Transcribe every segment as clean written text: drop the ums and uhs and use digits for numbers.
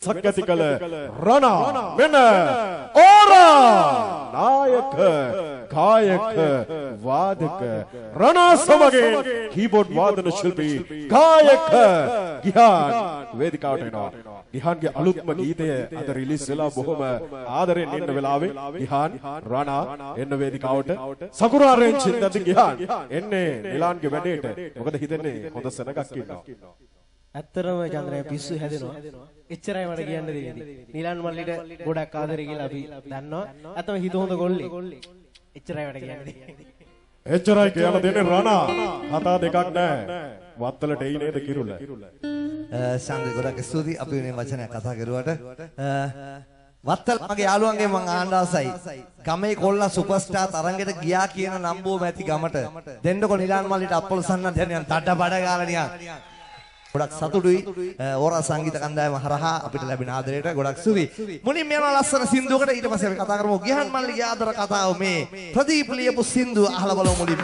වෙනසක් ඇති කළ රණා මෙන්න ඕරා නායක ගායක වාදක රණා සමගින් කීබෝඩ් වාදන ශිල්පී ගායක ගිහාන් වේදිකාවට එනවා. ගිහාන්ගේ අලුත්ම ගීතය අද රිලීස් වෙලා බොහොම ආදරෙන් ඉන්න වෙලාවේ ගිහාන් රණා එන්න වේදිකාවට සකුරාරෙන් චින්දති ගිහාන් එන්නේ නිලාන්ගේ වැඩේට. මොකද හිතන්නේ හොඳ සෙනගක් ඉන්නවා. ඇත්තරම චන්ද්‍රය පිස්සු හැදෙනවා. එච්චරයි මට කියන්න දෙන්නේ. නිලාන් මල්ලිට ගොඩක් ආදරේ කියලා අපි දන්නවා. අතම හිත හොඳ ගොල්ලේ. එච්චරයි මට කියන්න දෙන්නේ. එච්චරයි කියලා දෙන්නේ රණා. කතා දෙකක් නැහැ. වත්තලට එයි නේද කිරුල. ශාන්ති ගොඩක් ස්තුතියි අපි මේ වචනයක් කතා කරුවාට. වත්තල් මගේ යාළුවන්ගේ මං ආන්න ආසයි. ගමේ කොල්ලා සුපර්ස්ටාර් තරංගෙට ගියා කියන නම්බුව මැති ගමට දෙන්නකො නිලාන් මල්ලිට අප්පල සන්නත් යන තඩ බඩ ගාලා නිකන්. ගොඩක් සතුටුයි ඕරා සංගීත කණ්ඩායම හරහා අපිට ලැබෙන ආදරයට ගොඩක් සුවි. මුලින්ම යනවා ලස්සන සින්දුවකට ඊට පස්සේ අපි කතා කරමු ගිහන් මල්ලිගේ ආදර කතාව මේ ප්‍රදීප් ලියපු සින්දුව අහලා බලමු මුලින්ම.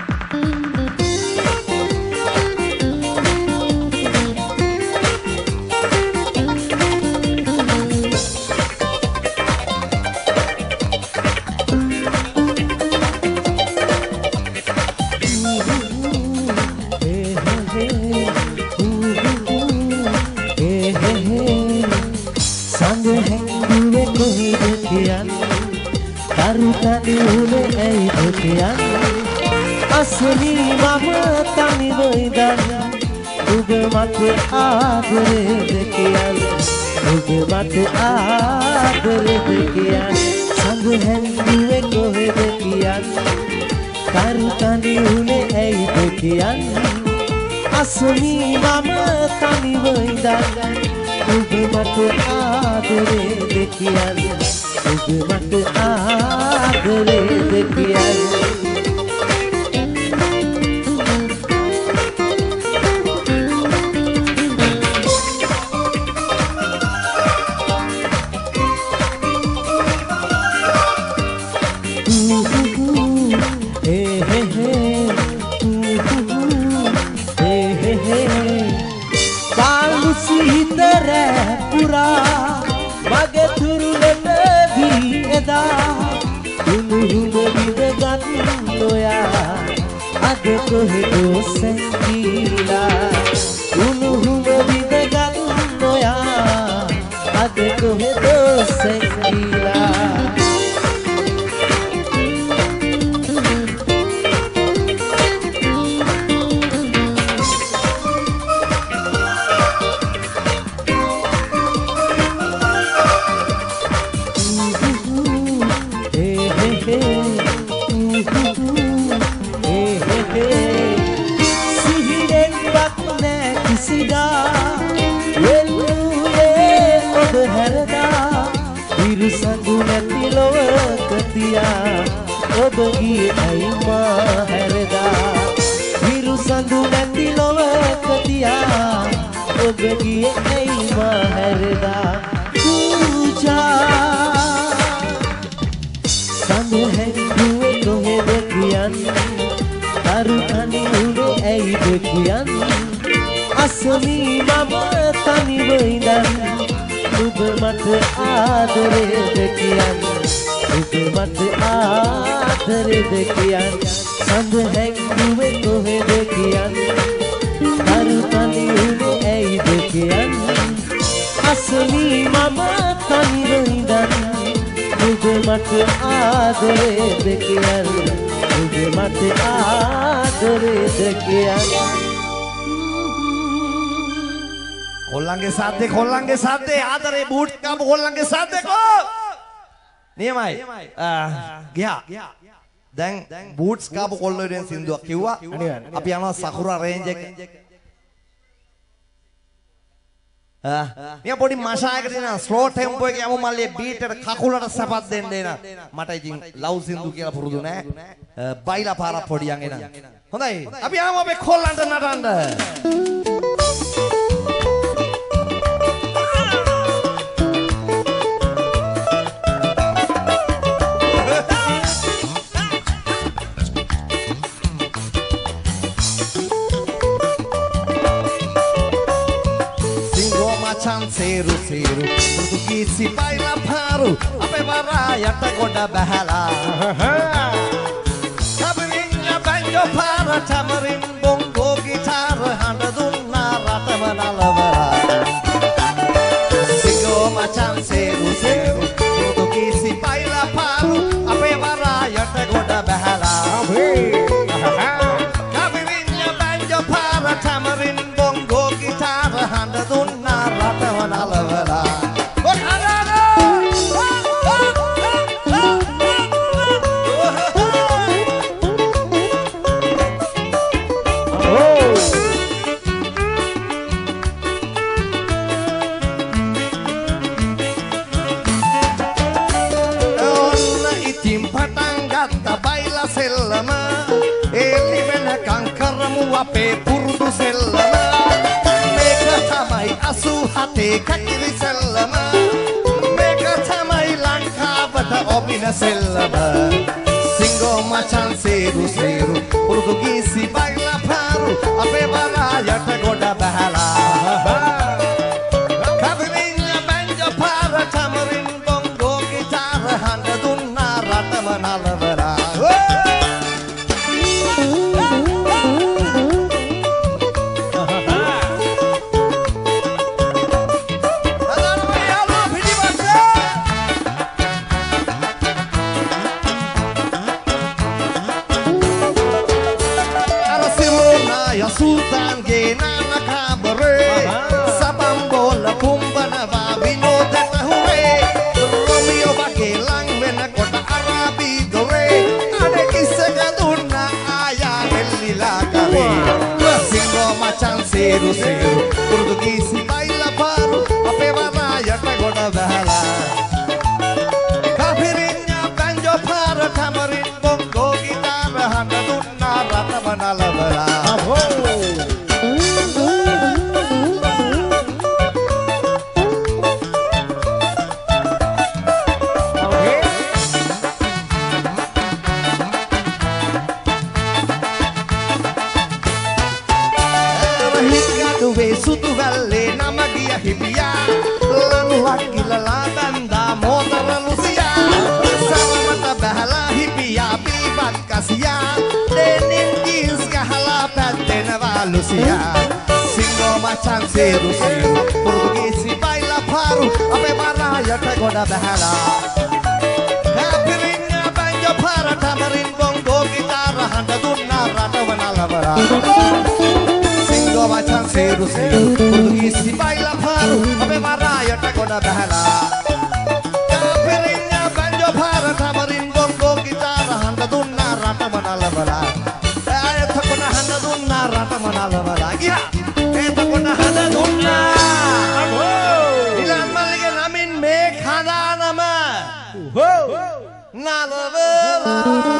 असली मम तनि वैदन उग मत आदरे देखियन उग मत आदरे देखियन संग हेंदुए कोहे देखियन तारु तनि उले ऐ देखियन असली मम तनि वैदन उग मत आदरे देखियन उग मत आदरे देखियन कोहे दो संगीला उन्होंने भी दगन नोया आगे कोहे दो संगीला ඔබගේ අයිමා හැරදා විරු සඳු නැති ලොවකතියා ඔබගේ අයිමා හැරදා පූජා සඳ හැංගුවේ කොහෙද කියන් අරු තනි උනේ ඇයිද කියන් අසමී මම තනිව ඉඳන් ඔබ මට ආදරේද කියන් ඔබ මට ආදරේද කියන් සඳ හැංගුවේ කොහෙද කියන් අරු තනි උනේ ඇයිද කියන් අසමී මම තනිව ඉඳන් ඔබ මට ආදරේද කියන් ඔබ මට ආදරේද කියන් කොල්ලන්ගේ සද්දේ ආදරේ බූට් කාපු කොල්ලන්ගේ සද්දේ කො නියමයි ගියා දැන් බූට්ස් කාපු කොල්ලෝ ඉතින් සින්දුවක් කිව්වා අපි යනවා සකුරා රේන්ජ් එක මියා පොඩි මාෂායකට එන ස්ලෝ ටෙම්පෝ එකේ යමු මල්ලේ බීට් එකට කකුලට සපත් දෙන්න එන මට ඉතින් ලව් සින්දු කියලා පුරුදු නෑ බයිලා පාරක් පොඩියන් එන හොඳයි අපි යමු අපේ කොල්ලන්ට නටන්න සේරු සේරු පෘතුගීසි බයිලා පාරු අපේ වරායට ගොඩ බහැලා කබරින්ය බැංජෝ පාර තමරින් බොංගෝ ගිටාර හඬ දුන්නා රටම නලවලා සිංගෝ මචන් සේරු සේරු පෘතුගීසි බයිලා පාරු අපේ වරායට ගොඩ බහැලා කබරින්ය බැංජෝ පාර තමරින් බොංගෝ ගිටාර හඬ දුන්නා රටම නලවලා සෙල්ලම ඒලි වෙනකං කරමු අපේ පුරුදු සෙල්ලම මේක තමයි 87 කකිරි සෙල්ලම මේක තමයි ලංකාවට ඔබින සෙල්ලම සිංගෝ මචන් සේරු සේරු පෘතුගීසි බයිලා පාරු අපේ වරායට ගොඩ බහැලා කබරින්ය බැංජෝ පාර තමරින් බොංගෝ ගිටාර හඬ දුන්නා රටම නලවලා Sultan genana kabare sabam bola kumbana va vinod tahure Romeo bagelang wena kota arabi gore ade kisaga dunna aya hellila kare singo macan seru seru purtugisi baila paru ape warayata goda bahala kafirinya banjo para tamarin bongo gitar handa dunna rata manalabala Sutu valle namagia hipia lanu hakila la banda motor lucia samata bahala hipia bibat kasia denim jeans kahala patena valusia singo macan seru seru purtugisi baila paru ape marayata goda bahala kapirinya banjo para tamarin bongo gitara handa dunna rata wanalabara Singo macan seru seru purtugisi baila paru ape marayata goda bahala kapirinya banjo para tamarin bongo gitara handa dunna rata manalabala ayat kona handa dunna rata manalabala giha eta kona handa dunna ilan malige namin me khana nama nalabala